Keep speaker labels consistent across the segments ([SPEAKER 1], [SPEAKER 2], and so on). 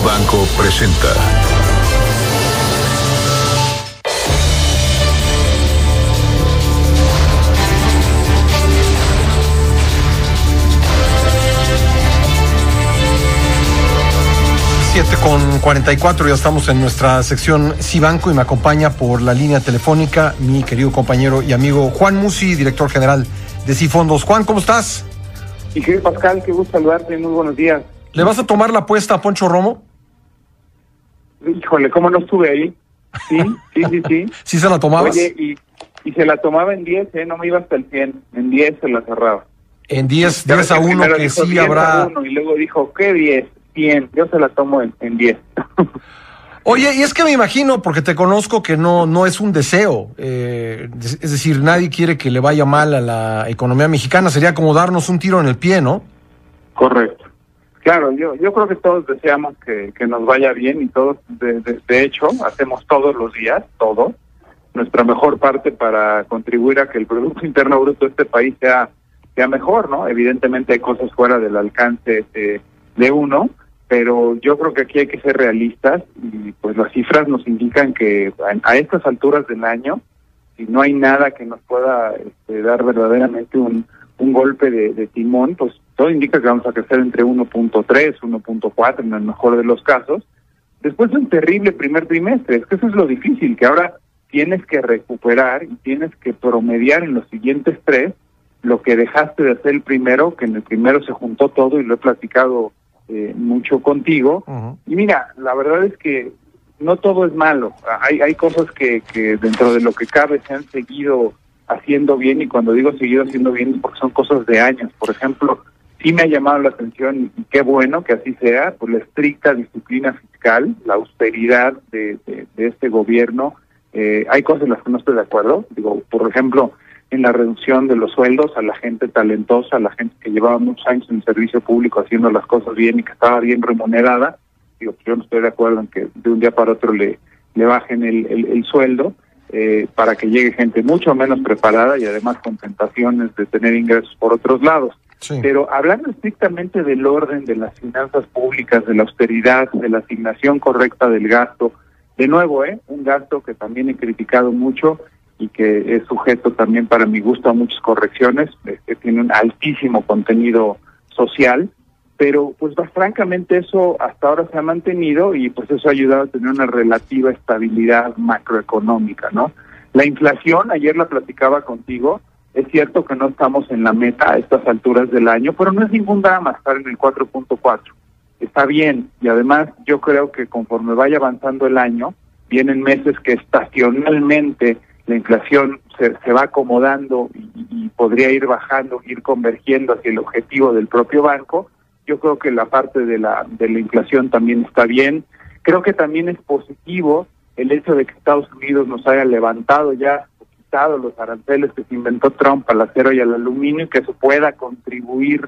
[SPEAKER 1] Cibanco presenta.
[SPEAKER 2] Con 44, ya estamos en nuestra sección Cibanco y me acompaña por la línea telefónica mi querido compañero y amigo Juan Musi, director general de Cifondos. Juan, ¿cómo estás?
[SPEAKER 3] Y querido Pascal, qué gusto saludarte, muy buenos días.
[SPEAKER 2] ¿Le vas a tomar la apuesta a Poncho Romo?
[SPEAKER 3] Híjole, ¿cómo no estuve ahí? Sí.
[SPEAKER 2] ¿Sí se la tomabas?
[SPEAKER 3] Oye, y se la tomaba en 10, no me iba hasta el 100, en 10 se la cerraba.
[SPEAKER 2] En 10 a 1 que sí
[SPEAKER 3] 10
[SPEAKER 2] habrá...
[SPEAKER 3] a 1, y luego dijo, ¿qué 10? 100, yo se la tomo en 10.
[SPEAKER 2] Oye, y es que me imagino, porque te conozco, que no es un deseo, es decir, nadie quiere que le vaya mal a la economía mexicana, sería como darnos un tiro en el pie, ¿no?
[SPEAKER 3] Correcto. Claro, yo creo que todos deseamos que nos vaya bien y todos, de hecho, hacemos todos los días, nuestra mejor parte para contribuir a que el Producto Interno Bruto de este país sea mejor, ¿no? Evidentemente hay cosas fuera del alcance de uno, pero yo creo que aquí hay que ser realistas y pues las cifras nos indican que a estas alturas del año, si no hay nada que nos pueda dar verdaderamente un golpe de timón, pues todo indica que vamos a crecer entre 1.3, 1.4 en el mejor de los casos, después de un terrible primer trimestre. Es que eso es lo difícil, que ahora tienes que recuperar y tienes que promediar en los siguientes 3 lo que dejaste de hacer el primero, que en el primero se juntó todo y lo he platicado mucho contigo. Uh-huh. Y mira, la verdad es que no todo es malo. Hay cosas que dentro de lo que cabe se han seguido haciendo bien, y cuando digo seguido haciendo bien es porque son cosas de años. Por ejemplo, sí me ha llamado la atención, y qué bueno que así sea, pues la estricta disciplina fiscal, la austeridad de este gobierno. Hay cosas en las que no estoy de acuerdo. Digo, por ejemplo, en la reducción de los sueldos a la gente talentosa, a la gente que llevaba muchos años en el servicio público haciendo las cosas bien y que estaba bien remunerada. Digo, yo no estoy de acuerdo en que de un día para otro le bajen el sueldo para que llegue gente mucho menos preparada y además con tentaciones de tener ingresos por otros lados. Sí. Pero hablando estrictamente del orden de las finanzas públicas, de la austeridad, de la asignación correcta del gasto, de nuevo, un gasto que también he criticado mucho y que es sujeto también para mi gusto a muchas correcciones, que tiene un altísimo contenido social, pero pues francamente eso hasta ahora se ha mantenido y pues eso ha ayudado a tener una relativa estabilidad macroeconómica, ¿no? La inflación, ayer la platicaba contigo, es cierto que no estamos en la meta a estas alturas del año, pero no es ningún drama estar en el 4.4, está bien, y además yo creo que conforme vaya avanzando el año, vienen meses que estacionalmente la inflación se va acomodando y podría ir bajando, ir convergiendo hacia el objetivo del propio banco. Yo creo que la parte de la inflación también está bien. Creo que también es positivo el hecho de que Estados Unidos nos haya levantado ya, o quitado los aranceles que se inventó Trump al acero y al aluminio, y que eso pueda contribuir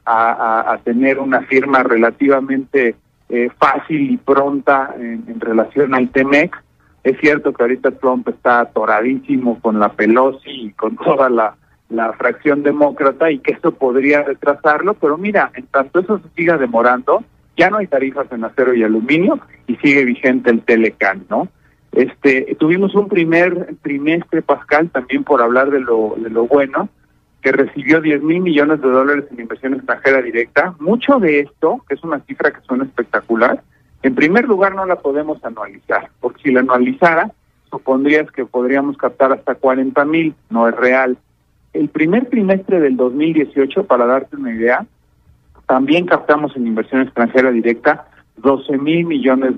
[SPEAKER 3] a tener una firma relativamente fácil y pronta en relación al TEMEC. Es cierto que ahorita Trump está atoradísimo con la Pelosi y con toda la fracción demócrata y que eso podría retrasarlo, pero mira, en tanto eso se siga demorando, ya no hay tarifas en acero y aluminio y sigue vigente el Telecan, ¿no? Tuvimos un primer trimestre, Pascal, también por hablar de lo bueno, que recibió $10,000 millones en inversión extranjera directa. Mucho de esto, que es una cifra que suena espectacular, en primer lugar no la podemos anualizar, porque si la anualizara, supondrías que podríamos captar hasta 40,000, no es real. El primer trimestre del 2018, para darte una idea, también captamos en inversión extranjera directa $12,000 millones.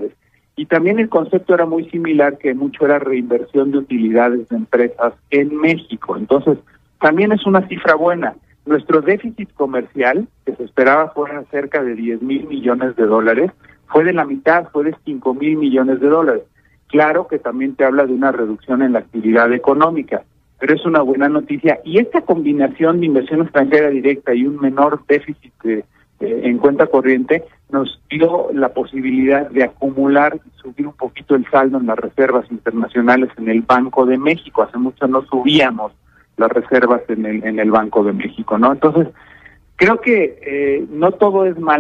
[SPEAKER 3] Y también el concepto era muy similar, que mucho era reinversión de utilidades de empresas en México. Entonces, también es una cifra buena. Nuestro déficit comercial, que se esperaba fuera cerca de $10,000 millones, fue de la mitad, fue de $5,000 millones. Claro que también te habla de una reducción en la actividad económica, pero es una buena noticia. Y esta combinación de inversión extranjera directa y un menor déficit en cuenta corriente nos dio la posibilidad de acumular y subir un poquito el saldo en las reservas internacionales en el Banco de México. Hace mucho no subíamos las reservas en el Banco de México, ¿no? Entonces, creo que no todo es malo.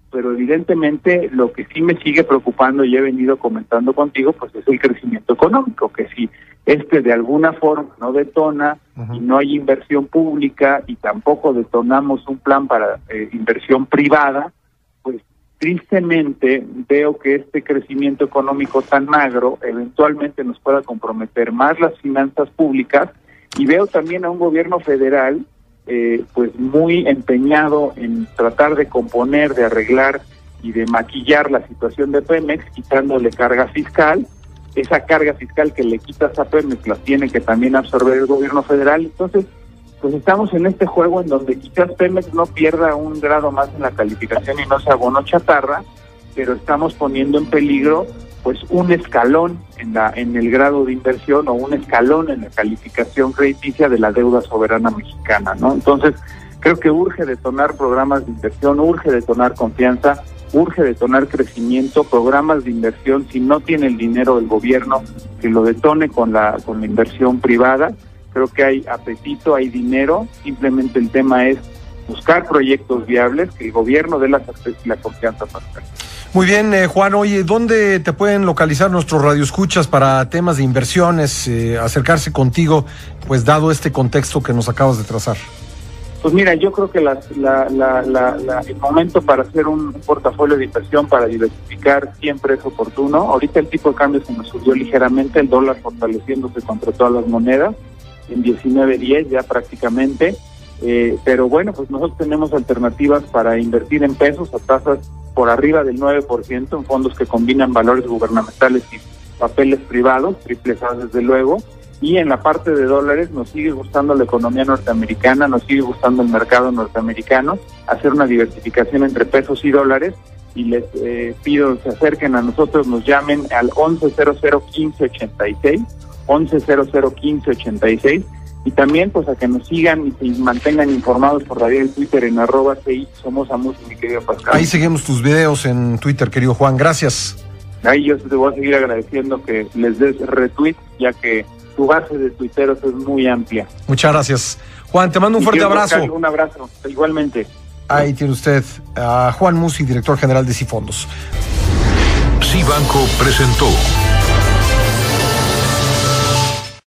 [SPEAKER 3] pero evidentemente lo que sí me sigue preocupando y he venido comentando contigo, pues es el crecimiento económico, que si de alguna forma no detona y no hay inversión pública y tampoco detonamos un plan para inversión privada, pues tristemente veo que este crecimiento económico tan magro eventualmente nos pueda comprometer más las finanzas públicas, y veo también a un gobierno federal pues muy empeñado en tratar de componer, de arreglar y de maquillar la situación de Pemex, quitándole carga fiscal. Esa carga fiscal que le quitas a Pemex la tiene que también absorber el gobierno federal. Entonces, pues estamos en este juego en donde quizás Pemex no pierda un grado más en la calificación y no sea bono chatarra, pero estamos poniendo en peligro pues un escalón en el grado de inversión, o un escalón en la calificación crediticia de la deuda soberana mexicana, ¿no? Entonces, creo que urge detonar programas de inversión, urge detonar confianza, urge detonar crecimiento, programas de inversión. Si no tiene el dinero del gobierno, que lo detone con la inversión privada. Creo que hay apetito, hay dinero, simplemente el tema es buscar proyectos viables, que el gobierno dé la certeza y la confianza para hacer.
[SPEAKER 2] Muy bien, Juan, oye, ¿dónde te pueden localizar nuestros radioescuchas para temas de inversiones, acercarse contigo, pues dado este contexto que nos acabas de trazar?
[SPEAKER 3] Pues mira, yo creo que el momento para hacer un portafolio de inversión, para diversificar, siempre es oportuno. Ahorita el tipo de cambio se nos subió ligeramente, el dólar fortaleciéndose contra todas las monedas, en 19.10 ya prácticamente. Pero bueno, pues nosotros tenemos alternativas para invertir en pesos a tasas por arriba del 9%, en fondos que combinan valores gubernamentales y papeles privados, triples A desde luego. Y en la parte de dólares nos sigue gustando la economía norteamericana, nos sigue gustando el mercado norteamericano, hacer una diversificación entre pesos y dólares, y les pido que se acerquen a nosotros, nos llamen al 11001586, 11001586, y también pues a que nos sigan y se mantengan informados por la vía del Twitter en @CI Somos Amos, mi querido Pascal.
[SPEAKER 2] Ahí seguimos tus videos en Twitter, querido Juan, gracias.
[SPEAKER 3] Ahí yo te voy a seguir agradeciendo que les des retweet, ya que tu base de tuiteros es muy amplia.
[SPEAKER 2] Muchas gracias. Juan, te mando un fuerte abrazo.
[SPEAKER 3] Pascal, un abrazo, igualmente.
[SPEAKER 2] Ahí tiene usted a Juan Musi, director general de Cifondos.
[SPEAKER 1] Cibanco presentó